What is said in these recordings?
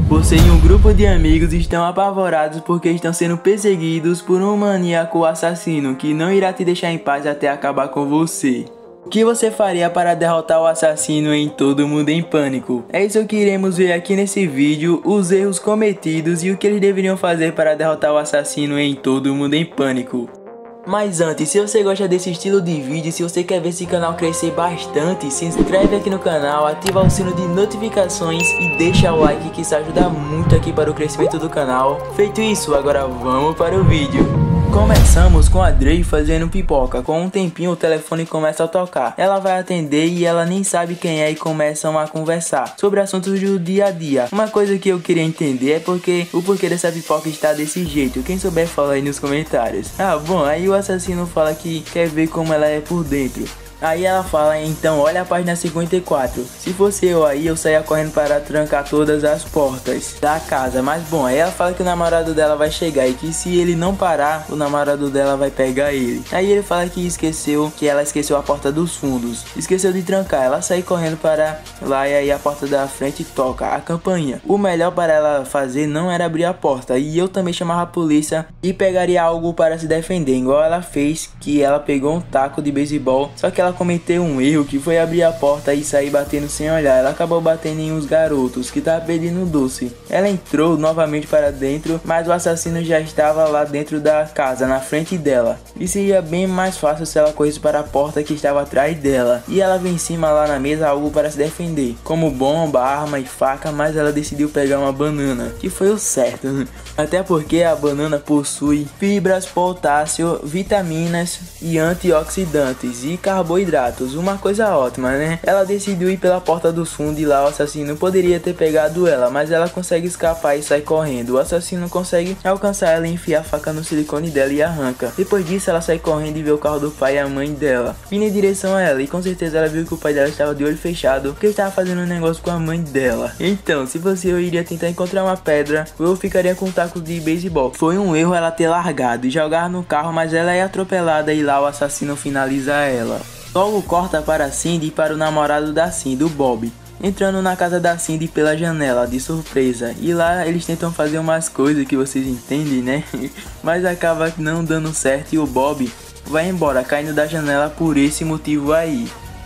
Você e um grupo de amigos estão apavorados porque estão sendo perseguidos por um maníaco assassino que não irá te deixar em paz até acabar com você. O que você faria para derrotar o assassino em Todo Mundo em Pânico? É isso que iremos ver aqui nesse vídeo, os erros cometidos e o que eles deveriam fazer para derrotar o assassino em Todo Mundo em Pânico. Mas antes, se você gosta desse estilo de vídeo, se você quer ver esse canal crescer bastante, se inscreve aqui no canal, ativa o sino de notificações e deixa o like que isso ajuda muito aqui para o crescimento do canal. Feito isso, agora vamos para o vídeo. Começamos com a Dre fazendo pipoca. Com um tempinho o telefone começa a tocar. Ela vai atender e ela nem sabe quem é e começam a conversar sobre assuntos do dia a dia. Uma coisa que eu queria entender é o porquê dessa pipoca está desse jeito. Quem souber fala aí nos comentários. Bom, aí o assassino fala que quer ver como ela é por dentro. Aí ela fala, então olha a página 54. Se fosse eu aí, eu saía correndo para trancar todas as portas da casa. Mas bom, aí ela fala que o namorado dela vai chegar e que se ele não parar, o namorado dela vai pegar ele. Aí ele fala que ela esqueceu a porta dos fundos. Esqueceu de trancar, ela sai correndo para lá e aí a porta da frente toca a campainha. O melhor para ela fazer não era abrir a porta. E eu também chamava a polícia e pegaria algo para se defender. Igual ela fez, que ela pegou um taco de beisebol. Só que ela cometeu um erro que foi abrir a porta e sair batendo sem olhar. Ela acabou batendo em uns garotos que estavam pedindo doce. Ela entrou novamente para dentro, mas o assassino já estava lá dentro da casa, na frente dela. E seria bem mais fácil se ela corresse para a porta que estava atrás dela. E ela vê em cima lá na mesa algo para se defender, como bomba, arma e faca, mas ela decidiu pegar uma banana, que foi o certo. Até porque a banana possui fibras, potássio, vitaminas e antioxidantes e carboidratos, uma coisa ótima, né? Ela decidiu ir pela porta dos fundos e lá o assassino poderia ter pegado ela, mas ela consegue escapar e sai correndo. O assassino consegue alcançar ela e enfiar a faca no silicone dela e arranca. Depois disso ela sai correndo e vê o carro do pai e a mãe dela vindo em direção a ela, e com certeza ela viu que o pai dela estava de olho fechado porque estava fazendo um negócio com a mãe dela. Então, se fosse eu, iria tentar encontrar uma pedra ou eu ficaria com um taco de beisebol. Foi um erro ela ter largado e jogar no carro, mas ela é atropelada e lá o assassino finaliza ela. Logo corta para Cindy e para o namorado da Cindy, o Bob, entrando na casa da Cindy pela janela de surpresa, e lá eles tentam fazer umas coisas que vocês entendem, né? Mas acaba não dando certo e o Bob vai embora caindo da janela por esse motivo aí.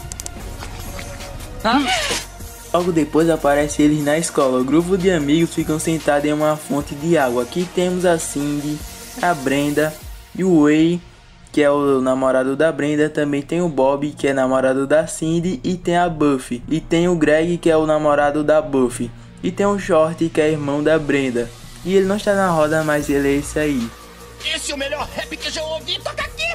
Logo depois aparece eles na escola. O grupo de amigos ficam sentados em uma fonte de água. Aqui temos a Cindy, a Brenda e o Way, que é o namorado da Brenda. Também tem o Bob, que é namorado da Cindy, e tem a Buffy. E tem o Greg, que é o namorado da Buffy. E tem o Short, que é irmão da Brenda. E ele não está na roda, mas ele é esse aí. Esse é o melhor rap que eu já ouvi, toca aqui!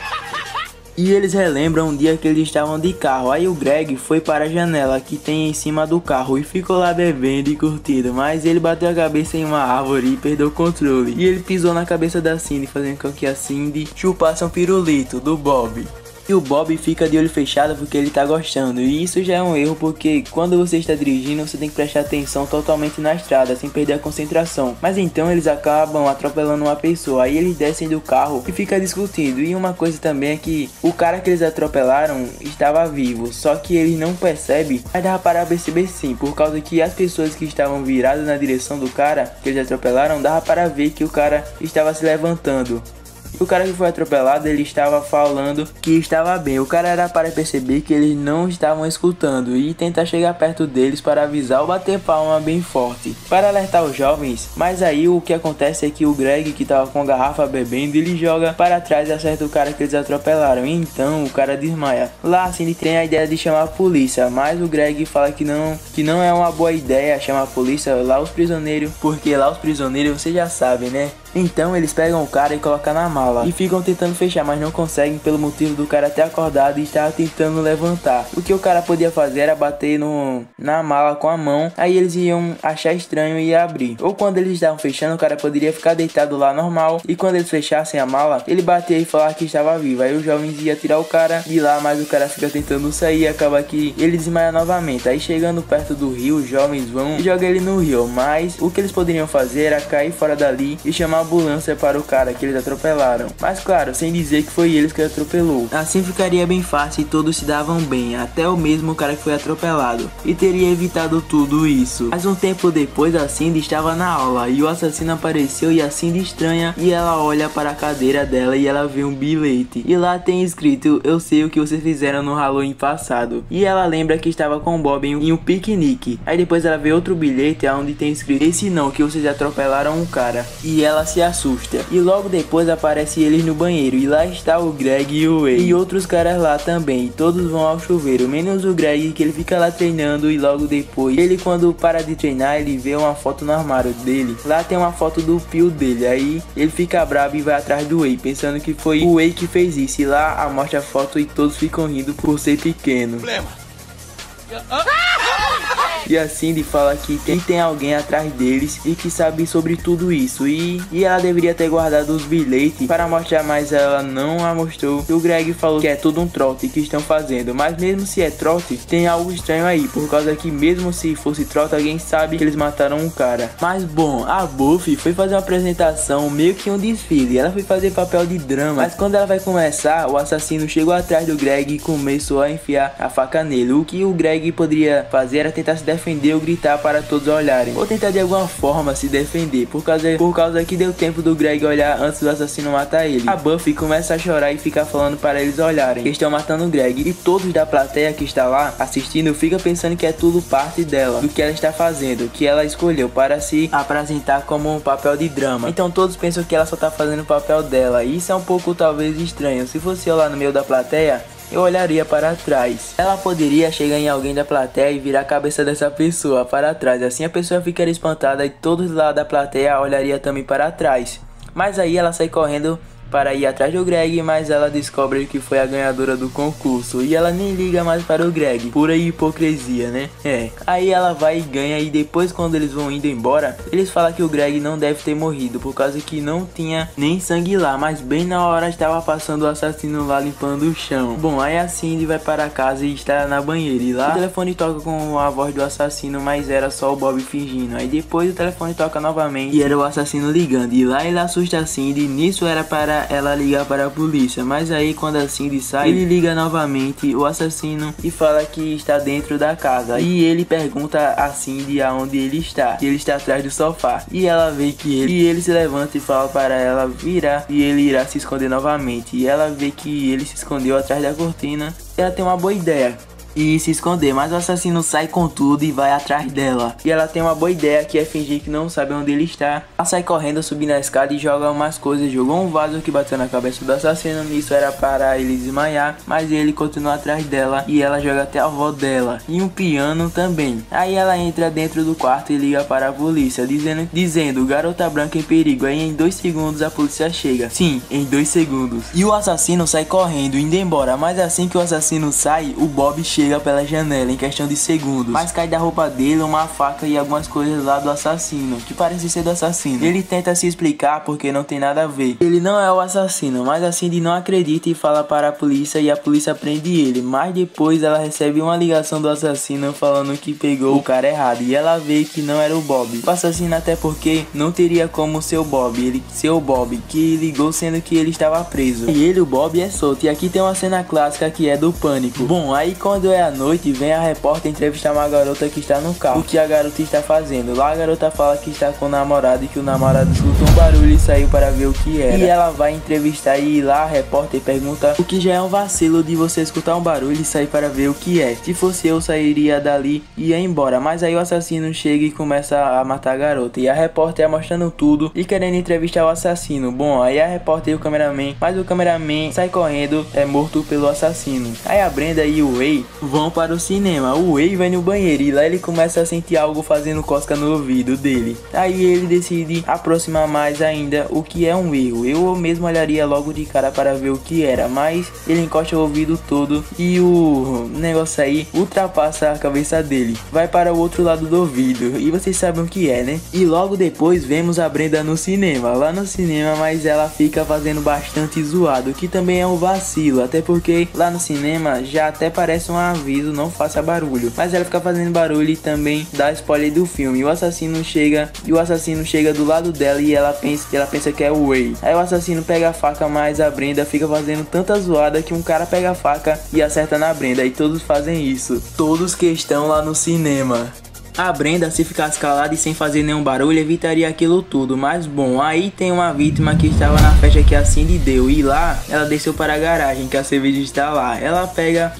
E eles relembram um dia que eles estavam de carro. Aí o Greg foi para a janela que tem em cima do carro e ficou lá bebendo e curtindo. Mas ele bateu a cabeça em uma árvore e perdeu o controle. E ele pisou na cabeça da Cindy, fazendo com que a Cindy chupasse um pirulito do Bob. E o Bob fica de olho fechado porque ele tá gostando. E isso já é um erro, porque quando você está dirigindo, você tem que prestar atenção totalmente na estrada, sem perder a concentração. Mas então eles acabam atropelando uma pessoa. Aí eles descem do carro e fica discutindo. E uma coisa também é que o cara que eles atropelaram estava vivo, só que eles não percebem. Mas dava para perceber sim, por causa que as pessoas que estavam viradas na direção do cara que eles atropelaram, dava para ver que o cara estava se levantando. O cara que foi atropelado, ele estava falando que estava bem. O cara era para perceber que eles não estavam escutando e tentar chegar perto deles para avisar ou bater palma bem forte para alertar os jovens. Mas aí o que acontece é que o Greg, que estava com a garrafa bebendo, ele joga para trás e acerta o cara que eles atropelaram. E então o cara desmaia. Lá assim ele tem a ideia de chamar a polícia, mas o Greg fala que não é uma boa ideia chamar a polícia lá os prisioneiros, porque lá os prisioneiros você já sabe, né? Então eles pegam o cara e colocam na mala e ficam tentando fechar, mas não conseguem pelo motivo do cara ter acordado e estar tentando levantar. O que o cara podia fazer era bater na mala com a mão, aí eles iam achar estranho e ia abrir. Ou quando eles estavam fechando, o cara poderia ficar deitado lá normal, e quando eles fechassem a mala, ele batia e falar que estava vivo. Aí os jovens iam tirar o cara de lá, mas o cara fica tentando sair e acaba que ele desmaia novamente. Aí chegando perto do rio, os jovens vão e jogam ele no rio, mas o que eles poderiam fazer era cair fora dali e chamar uma ambulância para o cara que eles atropelaram. Mas claro, sem dizer que foi eles que atropelou. Assim ficaria bem fácil e todos se davam bem, até o mesmo cara que foi atropelado, e teria evitado tudo isso. Mas um tempo depois a Cindy estava na aula e o assassino apareceu e a Cindy estranha e ela olha para a cadeira dela e ela vê um bilhete. E lá tem escrito: eu sei o que vocês fizeram no Halloween passado. E ela lembra que estava com o Bob em um piquenique. Aí depois ela vê outro bilhete onde tem escrito: esse não, que vocês atropelaram um cara. E ela se assusta. E logo depois aparece eles no banheiro e lá está o Greg e o Way. E outros caras lá também. Todos vão ao chuveiro, menos o Greg, que ele fica lá treinando. E logo depois, ele quando para de treinar, ele vê uma foto no armário dele. Lá tem uma foto do fio dele. Aí ele fica bravo e vai atrás do Way, pensando que foi o Way que fez isso. E lá mostra a foto e todos ficam rindo por ser pequeno. E a Cindy fala que tem alguém atrás deles e que sabe sobre tudo isso. E ela deveria ter guardado os bilhetes para mostrar, mas ela não a mostrou. E o Greg falou que é tudo um trote que estão fazendo. Mas mesmo se é trote, tem algo estranho aí. Por causa que mesmo se fosse trote, alguém sabe que eles mataram um cara. Mas bom, a Buffy foi fazer uma apresentação, meio que um desfile. Ela foi fazer papel de drama. Mas quando ela vai começar, o assassino chegou atrás do Greg e começou a enfiar a faca nele. O que o Greg poderia fazer era tentar se defender ou gritar para todos olharem, ou tentar de alguma forma se defender, por causa que deu tempo do Greg olhar antes do assassino matar ele. A Buffy começa a chorar e fica falando para eles olharem que estão matando o Greg, e todos da plateia que está lá assistindo fica pensando que é tudo parte dela, do que ela está fazendo, que ela escolheu para se apresentar como um papel de drama. Então todos pensam que ela só está fazendo o papel dela, e isso é um pouco talvez estranho. Se fosse eu lá no meio da plateia, eu olharia para trás. Ela poderia chegar em alguém da plateia e virar a cabeça dessa pessoa para trás. Assim a pessoa ficaria espantada e todos lá da plateia olhariam também para trás. Mas aí ela sai correndo para ir atrás do Greg, mas ela descobre que foi a ganhadora do concurso e ela nem liga mais para o Greg. Pura hipocrisia, né? Aí ela vai e ganha, e depois quando eles vão indo embora, eles falam que o Greg não deve ter morrido por causa que não tinha nem sangue lá, mas bem na hora estava passando o assassino lá limpando o chão. Bom, aí a Cindy vai para casa e está na banheira, e lá o telefone toca com a voz do assassino, mas era só o Bob fingindo. Aí depois o telefone toca novamente e era o assassino ligando, e lá ele assusta a Cindy. Nisso era para ela ligar para a polícia, mas aí quando a Cindy sai, ele liga novamente o assassino e fala que está dentro da casa, e ele pergunta a Cindy aonde ele está, e ele está atrás do sofá, e ela vê que ele se levanta e fala para ela virar, e ele irá se esconder novamente, e ela vê que ele se escondeu atrás da cortina. Ela tem uma boa ideia e se esconder, mas o assassino sai com tudo e vai atrás dela. E ela tem uma boa ideia, que é fingir que não sabe onde ele está. Ela sai correndo, subindo a escada e joga umas coisas. Jogou um vaso que bateu na cabeça do assassino. Isso era para ele desmaiar, mas ele continua atrás dela e ela joga até a avó dela. E um piano também. Aí ela entra dentro do quarto e liga para a polícia, dizendo garota branca em perigo. Aí em 2 segundos a polícia chega. Sim, em 2 segundos. E o assassino sai correndo, indo embora. Mas assim que o assassino sai, o Bob chega pela janela em questão de segundos, mas cai da roupa dele uma faca e algumas coisas lá do assassino, que parece ser do assassino. Ele tenta se explicar porque não tem nada a ver, ele não é o assassino, mas a Cindy não acredita e fala para a polícia, e a polícia prende ele. Mas depois ela recebe uma ligação do assassino falando que pegou o cara errado, e ela vê que não era o Bob, o assassino, até porque não teria como ser o Bob, que ligou sendo que ele estava preso, e ele, o Bob, é solto. E aqui tem uma cena clássica que é do pânico. Bom, aí quando é à noite, vem a repórter entrevistar uma garota que está no carro. O que a garota está fazendo? Lá a garota fala que está com o namorado e que o namorado escutou um barulho e saiu para ver o que era. E ela vai entrevistar, e lá a repórter pergunta o que já é um vacilo de você escutar um barulho e sair para ver o que é. Se fosse eu, sairia dali e ia embora. Mas aí o assassino chega e começa a matar a garota, e a repórter é mostrando tudo e querendo entrevistar o assassino. Bom, aí a repórter e o cameraman, mas o cameraman sai correndo, é morto pelo assassino. Aí a Brenda e o Way vão para o cinema. O Way vai no banheiro e lá ele começa a sentir algo fazendo cosca no ouvido dele. Aí ele decide aproximar mais ainda, o que é um erro. Eu mesmo olharia logo de cara para ver o que era, mas ele encosta o ouvido todo e o negócio aí ultrapassa a cabeça dele, vai para o outro lado do ouvido, e vocês sabem o que é, né? E logo depois vemos a Brenda no cinema, lá no cinema, mas ela fica fazendo bastante zoado, que também é um vacilo, até porque lá no cinema já até parece uma aviso, não faça barulho. Mas ela fica fazendo barulho e também dá spoiler do filme. O assassino chega do lado dela e ela pensa que é o Ray. Aí o assassino pega a faca, mas a Brenda fica fazendo tanta zoada que um cara pega a faca e acerta na Brenda. E todos fazem isso. Todos que estão lá no cinema. A Brenda, se ficasse calada e sem fazer nenhum barulho, evitaria aquilo tudo. Mas bom, aí tem uma vítima que estava na festa que a Cindy deu. E lá, ela desceu para a garagem, que a cerveja está lá. Ela pega,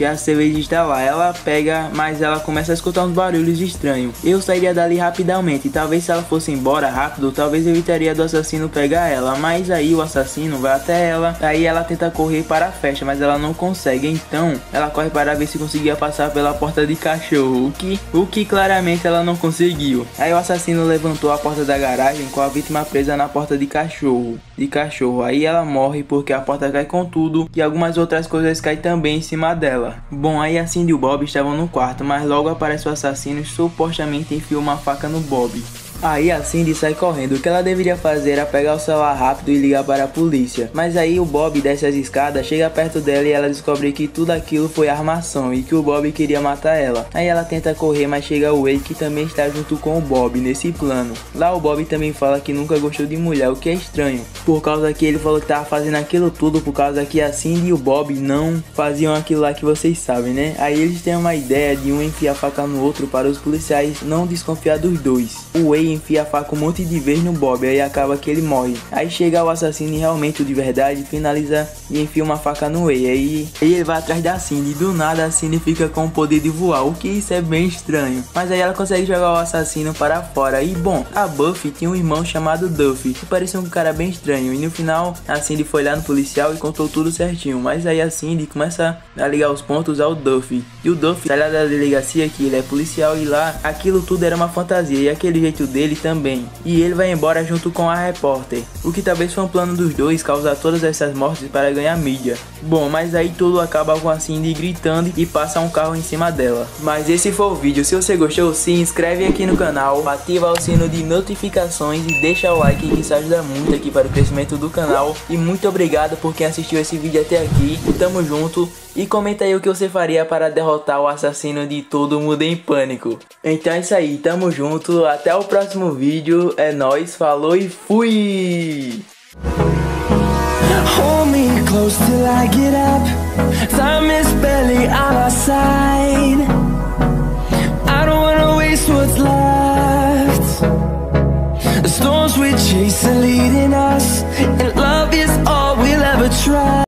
mas ela começa a escutar uns barulhos estranhos. Eu sairia dali rapidamente. Talvez se ela fosse embora rápido, talvez evitaria do assassino pegar ela. Mas aí o assassino vai até ela. Aí ela tenta correr para a festa, mas ela não consegue. Então, ela corre para ver se conseguia passar pela porta de cachorro. O que claramente ela não conseguiu. Aí o assassino levantou a porta da garagem com a vítima presa na porta de cachorro. Aí ela morre porque a porta cai com tudo e algumas outras coisas caem também em cima dela. Bom, aí a Cindy e o Bob estavam no quarto, mas logo aparece o assassino e supostamente enfia uma faca no Bob. Aí a Cindy sai correndo. O que ela deveria fazer era pegar o celular rápido e ligar para a polícia. Mas aí o Bob desce as escadas, chega perto dela e ela descobre que tudo aquilo foi armação e que o Bob queria matar ela. Aí ela tenta correr, mas chega o Ray, que também está junto com o Bob nesse plano. Lá o Bob também fala que nunca gostou de mulher, o que é estranho, por causa que ele falou que tava fazendo aquilo tudo por causa que a Cindy e o Bob não faziam aquilo lá que vocês sabem, né? Aí eles têm uma ideia de um enfiar a faca no outro para os policiais não desconfiar dos dois. O Ray enfia a faca um monte de vez no Bob, aí acaba que ele morre. Aí chega o assassino e realmente o de verdade finaliza e enfia uma faca no Ray. Aí ele vai atrás da Cindy. Do nada a Cindy fica com o poder de voar, o que isso é bem estranho. Mas aí ela consegue jogar o assassino para fora. E bom, a Buffy tinha um irmão chamado Duffy, que parecia um cara bem estranho. E no final a Cindy foi lá no policial e contou tudo certinho. Mas aí a Cindy começa a ligar os pontos ao Duffy. E o Duffy sai lá da delegacia que ele é policial e lá aquilo tudo era uma fantasia. E aquele jeito dele também. E ele vai embora junto com a repórter. O que talvez foi um plano dos dois causar todas essas mortes para ganhar mídia. Bom, mas aí tudo acaba com a Cindy gritando e passa um carro em cima dela. Mas esse foi o vídeo. Se você gostou, se inscreve aqui no canal, ativa o sino de notificações e deixa o like, que isso ajuda muito aqui para o crescimento do canal. E muito obrigado por quem assistiu esse vídeo até aqui. Tamo junto. E comenta aí o que você faria para derrotar o assassino de Todo Mundo em Pânico. Então é isso aí, tamo junto, até o próximo vídeo, é nóis, falou e fui! Hold me close till I get up. Time is barely on our side. I don't wanna waste what's left. The storms we chase are leading us.